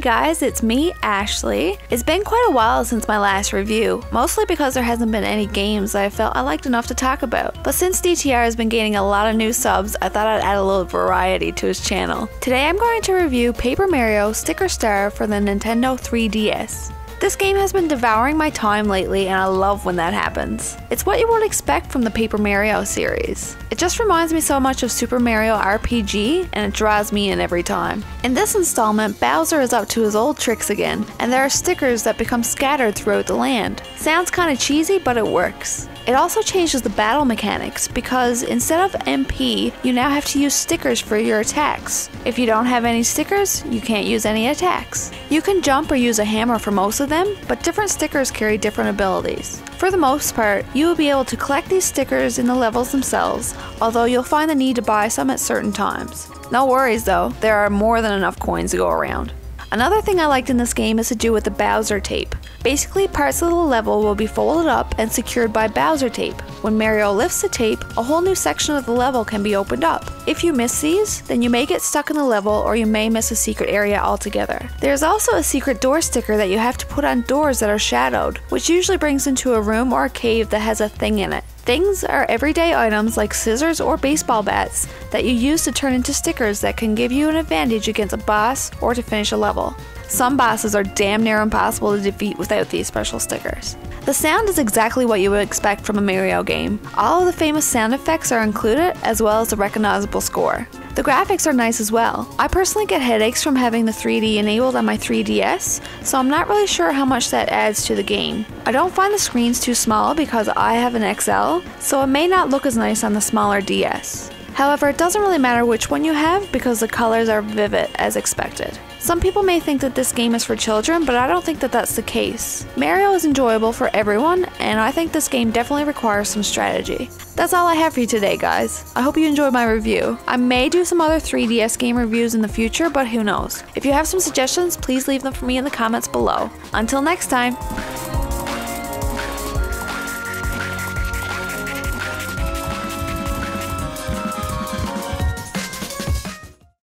guys, it's me, Ashley. It's been quite a while since my last review, mostly because there hasn't been any games that I felt I liked enough to talk about. But since DTR has been gaining a lot of new subs, I thought I'd add a little variety to his channel. Today I'm going to review Paper Mario Sticker Star for the Nintendo 3DS. This game has been devouring my time lately and I love when that happens. It's what you would expect from the Paper Mario series. It just reminds me so much of Super Mario RPG and it draws me in every time. In this installment, Bowser is up to his old tricks again, and there are stickers that become scattered throughout the land. Sounds kinda cheesy, but it works. It also changes the battle mechanics because instead of MP, you now have to use stickers for your attacks. If you don't have any stickers, you can't use any attacks. You can jump or use a hammer for most of them, but different stickers carry different abilities. For the most part, you will be able to collect these stickers in the levels themselves, although you'll find the need to buy some at certain times. No worries though, there are more than enough coins to go around. Another thing I liked in this game is to do with the Bowser tape. Basically, parts of the level will be folded up and secured by Bowser tape. When Mario lifts the tape, a whole new section of the level can be opened up. If you miss these, then you may get stuck in the level or you may miss a secret area altogether. There's also a secret door sticker that you have to put on doors that are shadowed, which usually brings into a room or a cave that has a thing in it. Things are everyday items like scissors or baseball bats that you use to turn into stickers that can give you an advantage against a boss or to finish a level. Some bosses are damn near impossible to defeat without these special stickers. The sound is exactly what you would expect from a Mario game. All of the famous sound effects are included, as well as the recognizable score. The graphics are nice as well. I personally get headaches from having the 3D enabled on my 3DS, so I'm not really sure how much that adds to the game. I don't find the screens too small because I have an XL, so it may not look as nice on the smaller DS. However, it doesn't really matter which one you have because the colors are vivid as expected. Some people may think that this game is for children, but I don't think that that's the case. Mario is enjoyable for everyone, and I think this game definitely requires some strategy. That's all I have for you today, guys. I hope you enjoyed my review. I may do some other 3DS game reviews in the future, but who knows. If you have some suggestions, please leave them for me in the comments below. Until next time!